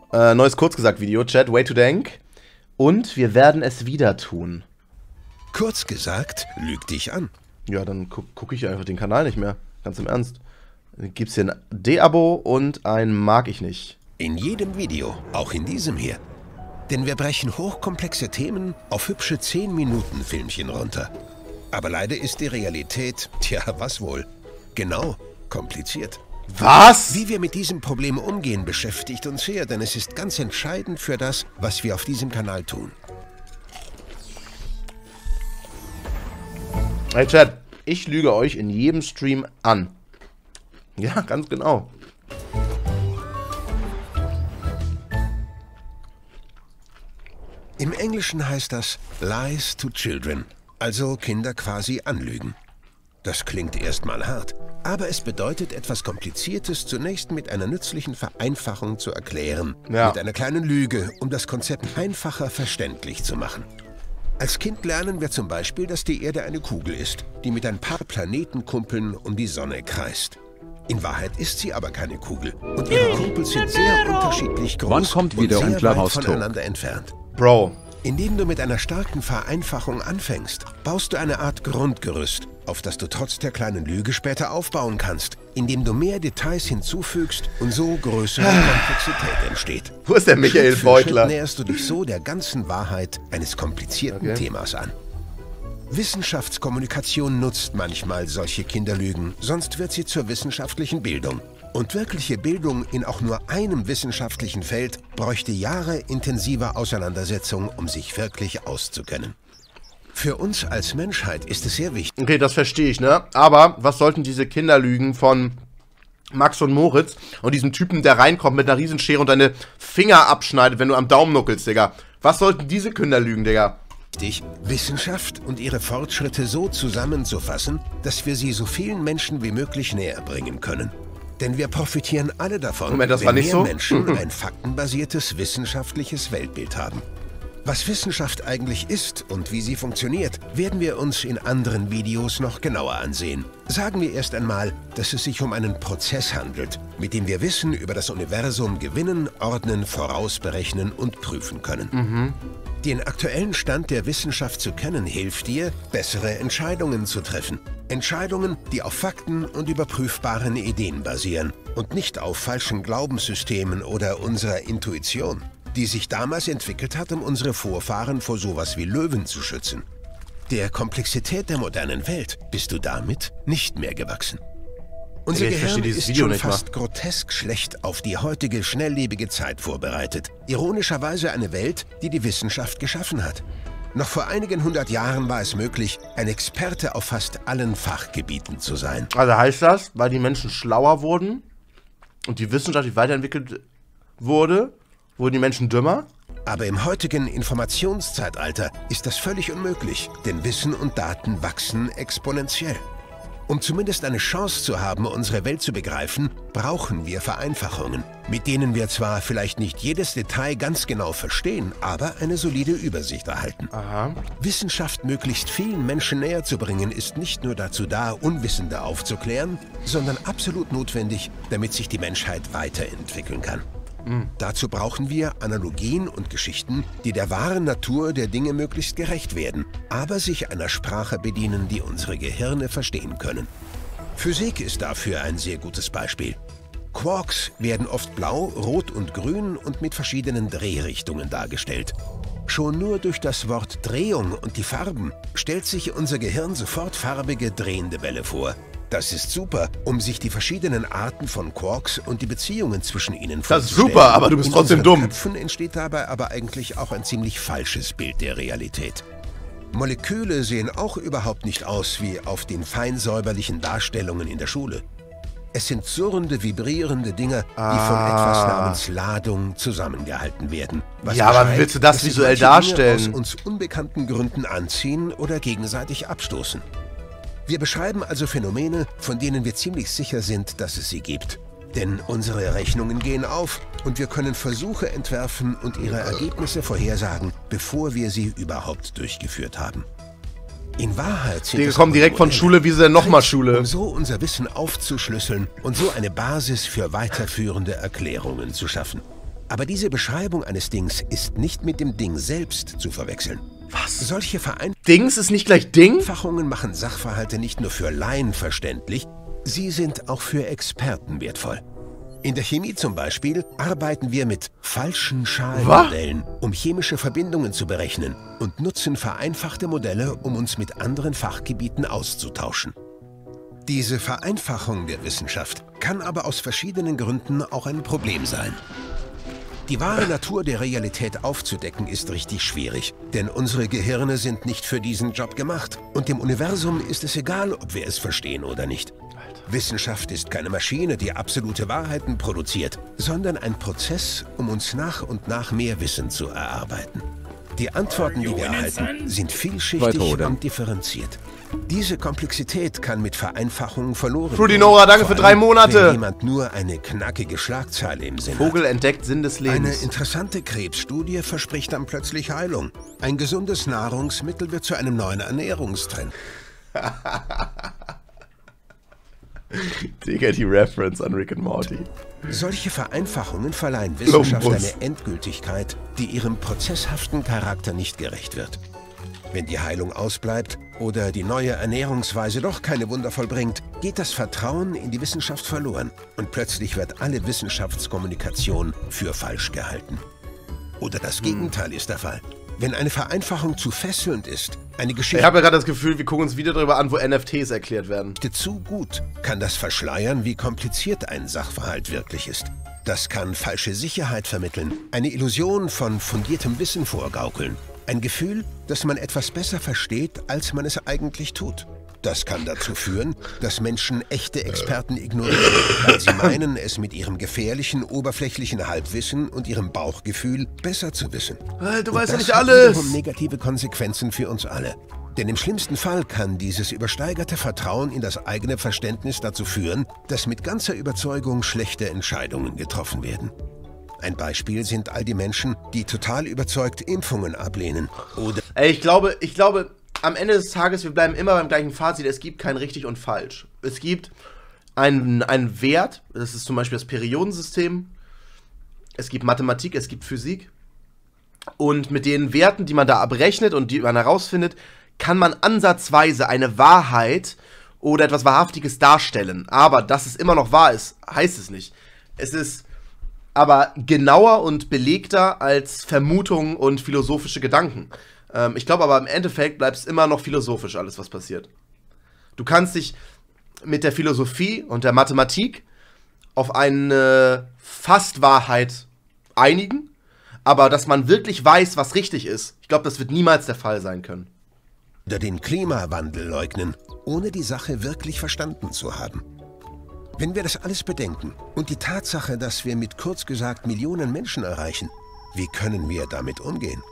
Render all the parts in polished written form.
Neues Kurzgesagt-Video, Chat, way to dank. Und wir werden es wieder tun. Kurz gesagt, lüg dich an. Ja, dann guck ich einfach den Kanal nicht mehr. Ganz im Ernst. Dann gibt's hier ein D-Abo und ein mag ich nicht. In jedem Video, auch in diesem hier. Denn wir brechen hochkomplexe Themen auf hübsche 10-Minuten-Filmchen runter. Aber leider ist die Realität, tja, was wohl? Genau, kompliziert. Was? Wie wir mit diesem Problem umgehen, beschäftigt uns sehr, denn es ist ganz entscheidend für das, was wir auf diesem Kanal tun. Hey Chat, ich lüge euch in jedem Stream an. Ja, ganz genau. Im Englischen heißt das Lies to Children, also Kinder quasi anlügen. Das klingt erstmal hart, aber es bedeutet etwas Kompliziertes zunächst mit einer nützlichen Vereinfachung zu erklären, Ja. mit einer kleinen Lüge, um das Konzept einfacher verständlich zu machen. Als Kind lernen wir zum Beispiel, dass die Erde eine Kugel ist, die mit ein paar Planetenkumpeln um die Sonne kreist. In Wahrheit ist sie aber keine Kugel und ihre Kumpels sind sehr unterschiedlich groß. Wann kommt wieder und sehr Unklar weit Haus Talk? voneinander entfernt. Bro. Indem du mit einer starken Vereinfachung anfängst, baust du eine Art Grundgerüst, auf das du trotz der kleinen Lüge später aufbauen kannst, indem du mehr Details hinzufügst und so größere Komplexität entsteht. Wo ist der Michael Schritt für Beutler? Schritt näherst du dich so der ganzen Wahrheit eines komplizierten Themas an. Wissenschaftskommunikation nutzt manchmal solche Kinderlügen, sonst wird sie zur wissenschaftlichen Bildung. Und wirkliche Bildung in auch nur einem wissenschaftlichen Feld bräuchte Jahre intensiver Auseinandersetzung, um sich wirklich auszukennen. Für uns als Menschheit ist es sehr wichtig. Okay, das verstehe ich, ne? Aber was sollten diese Kinderlügen von Max und Moritz und diesem Typen, der reinkommt mit einer Riesenschere und deine Finger abschneidet, wenn du am Daumen nuckelst, Digga? Was sollten diese Kinderlügen, Digga? Wissenschaft und ihre Fortschritte so zusammenzufassen, dass wir sie so vielen Menschen wie möglich näher bringen können. Denn wir profitieren alle davon, Moment, das wenn war nicht mehr so? Menschen ein faktenbasiertes wissenschaftliches Weltbild haben. Was Wissenschaft eigentlich ist und wie sie funktioniert, werden wir uns in anderen Videos noch genauer ansehen. Sagen wir erst einmal, dass es sich um einen Prozess handelt, mit dem wir Wissen über das Universum gewinnen, ordnen, vorausberechnen und prüfen können. Den aktuellen Stand der Wissenschaft zu kennen, hilft dir, bessere Entscheidungen zu treffen. Entscheidungen, die auf Fakten und überprüfbaren Ideen basieren und nicht auf falschen Glaubenssystemen oder unserer Intuition, die sich damals entwickelt hat, um unsere Vorfahren vor sowas wie Löwen zu schützen. Der Komplexität der modernen Welt bist du damit nicht mehr gewachsen. Unser Ich verstehe Gehirn dieses ist Video schon nicht mal. fast grotesk schlecht auf die heutige schnelllebige Zeit vorbereitet. Ironischerweise eine Welt, die die Wissenschaft geschaffen hat. Noch vor einigen 100 Jahren war es möglich, ein Experte auf fast allen Fachgebieten zu sein. Also heißt das, weil die Menschen schlauer wurden und die Wissenschaft die weiterentwickelt wurde, wurden die Menschen dümmer? Aber im heutigen Informationszeitalter ist das völlig unmöglich, denn Wissen und Daten wachsen exponentiell. Um zumindest eine Chance zu haben, unsere Welt zu begreifen, brauchen wir Vereinfachungen, mit denen wir zwar vielleicht nicht jedes Detail ganz genau verstehen, aber eine solide Übersicht erhalten. Aha. Wissenschaft möglichst vielen Menschen näher zu bringen, ist nicht nur dazu da, Unwissende aufzuklären, sondern absolut notwendig, damit sich die Menschheit weiterentwickeln kann. Dazu brauchen wir Analogien und Geschichten, die der wahren Natur der Dinge möglichst gerecht werden, aber sich einer Sprache bedienen, die unsere Gehirne verstehen können. Physik ist dafür ein sehr gutes Beispiel. Quarks werden oft blau, rot und grün und mit verschiedenen Drehrichtungen dargestellt. Schon nur durch das Wort Drehung und die Farben stellt sich unser Gehirn sofort farbige drehende Bälle vor. Das ist super, um sich die verschiedenen Arten von Quarks und die Beziehungen zwischen ihnen vorzustellen. Das ist super, aber du bist In trotzdem unseren dumm. Köpfen entsteht dabei aber eigentlich auch ein ziemlich falsches Bild der Realität. Moleküle sehen auch überhaupt nicht aus wie auf den feinsäuberlichen Darstellungen in der Schule. Es sind surrende, vibrierende Dinge, die von etwas namens Ladung zusammengehalten werden. Was Ja, aber wie beschreibt, willst du das dass sich visuell manche Dinge darstellen? aus uns unbekannten Gründen anziehen oder gegenseitig abstoßen. Wir beschreiben also Phänomene, von denen wir ziemlich sicher sind, dass es sie gibt. Denn unsere Rechnungen gehen auf und wir können Versuche entwerfen und ihre Ergebnisse vorhersagen, bevor wir sie überhaupt durchgeführt haben. In Wahrheit sind Die es kommen aber direkt von Modelle, Schule, wie sie denn nochmal Tricks, Schule. um so unser Wissen aufzuschlüsseln und so eine Basis für weiterführende Erklärungen zu schaffen. Aber diese Beschreibung eines Dings ist nicht mit dem Ding selbst zu verwechseln. Was? Solche Dings ist nicht gleich Ding? Vereinfachungen machen Sachverhalte nicht nur für Laien verständlich, sie sind auch für Experten wertvoll. In der Chemie zum Beispiel arbeiten wir mit falschen Schalenmodellen, um chemische Verbindungen zu berechnen und nutzen vereinfachte Modelle, um uns mit anderen Fachgebieten auszutauschen. Diese Vereinfachung der Wissenschaft kann aber aus verschiedenen Gründen auch ein Problem sein. Die wahre Natur der Realität aufzudecken ist richtig schwierig, denn unsere Gehirne sind nicht für diesen Job gemacht und dem Universum ist es egal, ob wir es verstehen oder nicht. Wissenschaft ist keine Maschine, die absolute Wahrheiten produziert, sondern ein Prozess, um uns nach und nach mehr Wissen zu erarbeiten. Die Antworten, die wir erhalten, sind vielschichtig und differenziert. Diese Komplexität kann mit Vereinfachungen verloren Fruity Nora, danke für 3 Monate. Wenn jemand nur eine knackige Schlagzeile im Sinn Vogel hat. entdeckt Sinn des Lebens. Eine interessante Krebsstudie verspricht dann plötzlich Heilung. Ein gesundes Nahrungsmittel wird zu einem neuen Ernährungstrend. Digga, die Reference an Rick and Morty. Solche Vereinfachungen verleihen Wissenschaft eine Endgültigkeit, die ihrem prozesshaften Charakter nicht gerecht wird. Wenn die Heilung ausbleibt oder die neue Ernährungsweise doch keine Wunder vollbringt, geht das Vertrauen in die Wissenschaft verloren und plötzlich wird alle Wissenschaftskommunikation für falsch gehalten. Oder das Gegenteil ist der Fall. Wenn eine Vereinfachung zu fesselnd ist, eine Geschichte... Ich habe ja gerade das Gefühl, wir gucken uns wieder darüber an, wo NFTs erklärt werden. ...zu gut, kann das verschleiern, wie kompliziert ein Sachverhalt wirklich ist. Das kann falsche Sicherheit vermitteln, eine Illusion von fundiertem Wissen vorgaukeln. Ein Gefühl, dass man etwas besser versteht, als man es eigentlich tut. Das kann dazu führen, dass Menschen echte Experten ignorieren, weil sie meinen, es mit ihrem gefährlichen, oberflächlichen Halbwissen und ihrem Bauchgefühl besser zu wissen. Du weißt ja nicht hat alles. wiederum negative Konsequenzen für uns alle. Denn im schlimmsten Fall kann dieses übersteigerte Vertrauen in das eigene Verständnis dazu führen, dass mit ganzer Überzeugung schlechte Entscheidungen getroffen werden. Ein Beispiel sind all die Menschen, die total überzeugt Impfungen ablehnen. Oder Ich glaube, am Ende des Tages, wir bleiben immer beim gleichen Fazit, es gibt kein richtig und falsch. Es gibt einen Wert, das ist zum Beispiel das Periodensystem, es gibt Mathematik, es gibt Physik. Und mit den Werten, die man da abrechnet und die man herausfindet, kann man ansatzweise eine Wahrheit oder etwas Wahrhaftiges darstellen. Aber dass es immer noch wahr ist, heißt es nicht. Es ist aber genauer und belegter als Vermutungen und philosophische Gedanken. Ich glaube aber im Endeffekt bleibt es immer noch philosophisch, alles was passiert. Du kannst dich mit der Philosophie und der Mathematik auf eine Fast-Wahrheit einigen, aber dass man wirklich weiß, was richtig ist, ich glaube, das wird niemals der Fall sein können. den Klimawandel leugnen, ohne die Sache wirklich verstanden zu haben. Wenn wir das alles bedenken und die Tatsache, dass wir mit kurz gesagt Millionen Menschen erreichen, wie können wir damit umgehen?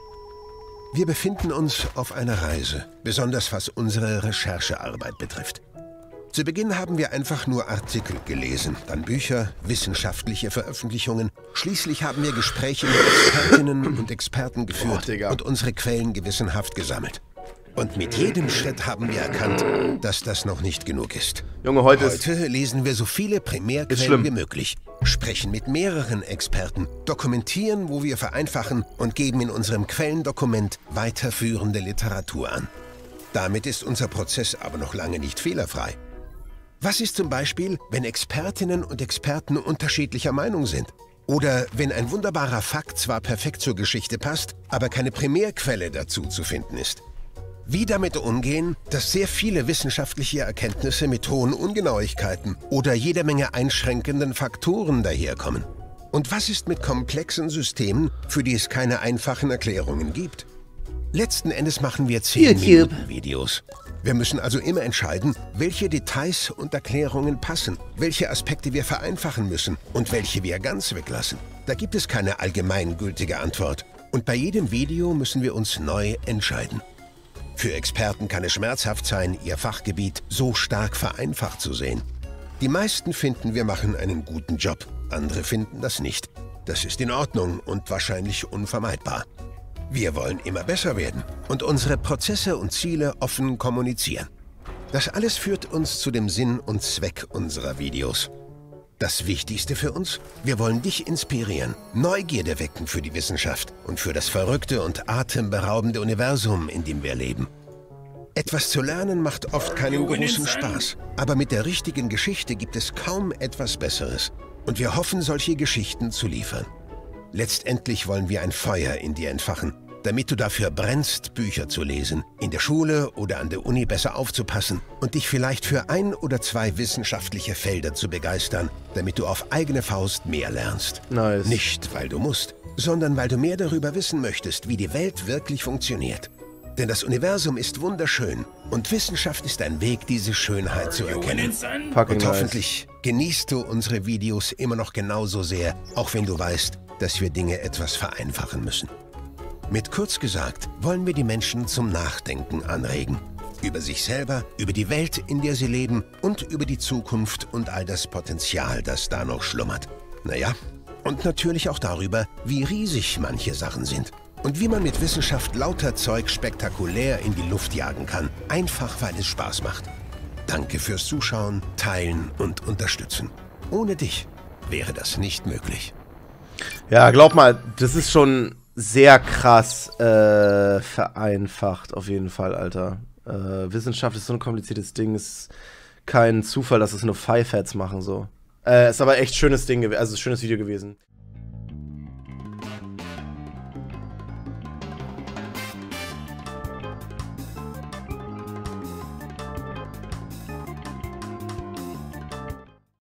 Wir befinden uns auf einer Reise, besonders was unsere Recherchearbeit betrifft. Zu Beginn haben wir einfach nur Artikel gelesen, dann Bücher, wissenschaftliche Veröffentlichungen. Schließlich haben wir Gespräche mit Expertinnen und Experten geführt und unsere Quellen gewissenhaft gesammelt. Und mit jedem Schritt haben wir erkannt, dass das noch nicht genug ist. Junge, heute lesen wir so viele Primärquellen wie möglich, sprechen mit mehreren Experten, dokumentieren, wo wir vereinfachen und geben in unserem Quellendokument weiterführende Literatur an. Damit ist unser Prozess aber noch lange nicht fehlerfrei. Was ist zum Beispiel, wenn Expertinnen und Experten unterschiedlicher Meinung sind? Oder wenn ein wunderbarer Fakt zwar perfekt zur Geschichte passt, aber keine Primärquelle dazu zu finden ist? Wie damit umgehen, dass sehr viele wissenschaftliche Erkenntnisse mit hohen Ungenauigkeiten oder jeder Menge einschränkenden Faktoren daherkommen? Und was ist mit komplexen Systemen, für die es keine einfachen Erklärungen gibt? Letzten Endes machen wir 10-Minuten-Videos. Wir müssen also immer entscheiden, welche Details und Erklärungen passen, welche Aspekte wir vereinfachen müssen und welche wir ganz weglassen. Da gibt es keine allgemeingültige Antwort. Und bei jedem Video müssen wir uns neu entscheiden. Für Experten kann es schmerzhaft sein, ihr Fachgebiet so stark vereinfacht zu sehen. Die meisten finden, wir machen einen guten Job. Andere finden das nicht. Das ist in Ordnung und wahrscheinlich unvermeidbar. Wir wollen immer besser werden und unsere Prozesse und Ziele offen kommunizieren. Das alles führt uns zu dem Sinn und Zweck unserer Videos. Das Wichtigste für uns? Wir wollen dich inspirieren, Neugierde wecken für die Wissenschaft und für das verrückte und atemberaubende Universum, in dem wir leben. Etwas zu lernen macht oft keinen großen Spaß, aber mit der richtigen Geschichte gibt es kaum etwas Besseres. Und wir hoffen, solche Geschichten zu liefern. Letztendlich wollen wir ein Feuer in dir entfachen, damit du dafür brennst, Bücher zu lesen, in der Schule oder an der Uni besser aufzupassen und dich vielleicht für 1 oder 2 wissenschaftliche Felder zu begeistern, damit du auf eigene Faust mehr lernst. Nice. Nicht, weil du musst, sondern weil du mehr darüber wissen möchtest, wie die Welt wirklich funktioniert. Denn das Universum ist wunderschön und Wissenschaft ist ein Weg, diese Schönheit zu erkennen. Und hoffentlich genießt du unsere Videos immer noch genauso sehr, auch wenn du weißt, dass wir Dinge etwas vereinfachen müssen. Mit kurz gesagt wollen wir die Menschen zum Nachdenken anregen. Über sich selber, über die Welt, in der sie leben und über die Zukunft und all das Potenzial, das da noch schlummert. Naja, und natürlich auch darüber, wie riesig manche Sachen sind. Und wie man mit Wissenschaft lauter Zeug spektakulär in die Luft jagen kann, einfach weil es Spaß macht. Danke fürs Zuschauen, Teilen und Unterstützen. Ohne dich wäre das nicht möglich. Ja, glaub mal, das ist schon sehr krass vereinfacht, auf jeden Fall, Alter. Wissenschaft ist so ein kompliziertes Ding, ist kein Zufall, dass es nur Five-Heads machen, so. Ist aber echt schönes Ding, also schönes Video gewesen.